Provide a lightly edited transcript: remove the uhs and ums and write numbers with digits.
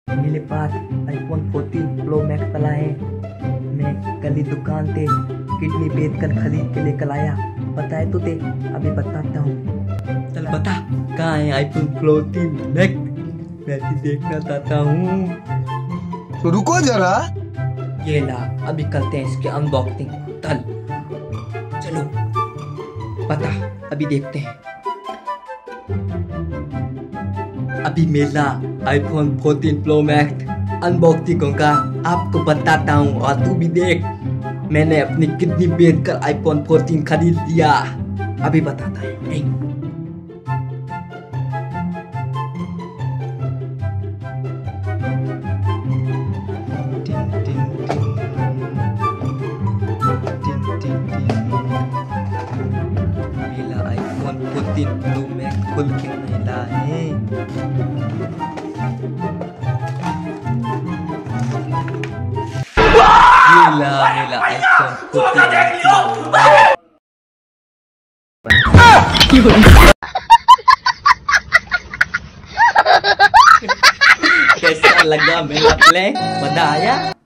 मेरे पास iPhone 14 pro max वाला है। मैं कल ही दुकान से किडनी बेच कर खरीद के लेकर आया। पता है तुझे? अभी बताता हूँ। चल बता, कहाँ है आईफोन 14 मैक्स? मैं भी देखना चाहता हूँ। तो रुको जरा। ये ला, अभी करते हैं इसकी अनबॉक्सिंग। चल चलो, पता अभी देखते हैं। अभी मेरा आईफोन 14 प्रो मैक्स अनबॉक्सिंग होगा, आपको बताता हूँ। और तू भी देख, मैंने अपनी किडनी बेच कर आईफोन 14 खरीद लिया। अभी बताता है। मेरा आईफोन 14 प्रो मैक्स खुल के मिला है। मेरा आईफोन 14 प्रो मैक्स। कैसा लगा मेरा प्ले? मजा आया?